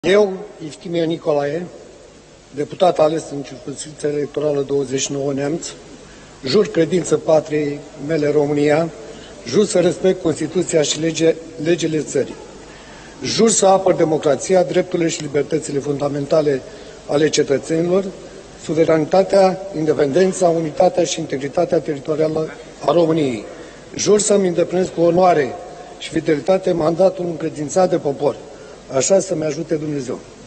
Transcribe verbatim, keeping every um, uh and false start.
Eu, Iftimie Nicolae, deputat ales în circumscripția electorală douăzeci și nouă Neamț, jur credință patriei mele România, jur să respect Constituția și lege, legile țării. Jur să apăr democrația, drepturile și libertățile fundamentale ale cetățenilor, suveranitatea, independența, unitatea și integritatea teritorială a României. Jur să-mi îndeplinesc cu onoare și fidelitate mandatul încredințat de popor. Așa să-mi ajute Dumnezeu.